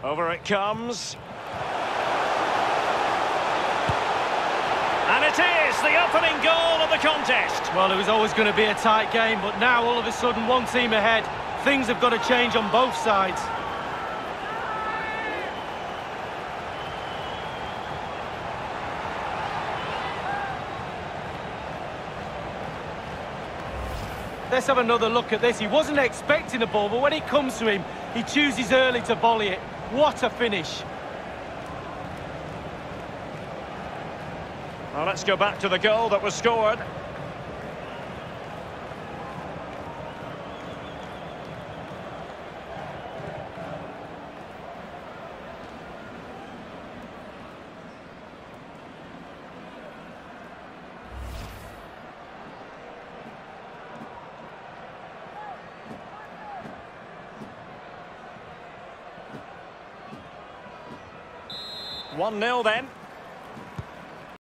Over it comes. And it is the opening goal of the contest. Well, it was always going to be a tight game, but now all of a sudden one team ahead. Things have got to change on both sides. Let's have another look at this. He wasn't expecting the ball, but when it comes to him, he chooses early to volley it. What a finish. Well, let's go back to the goal that was scored. One 0 then.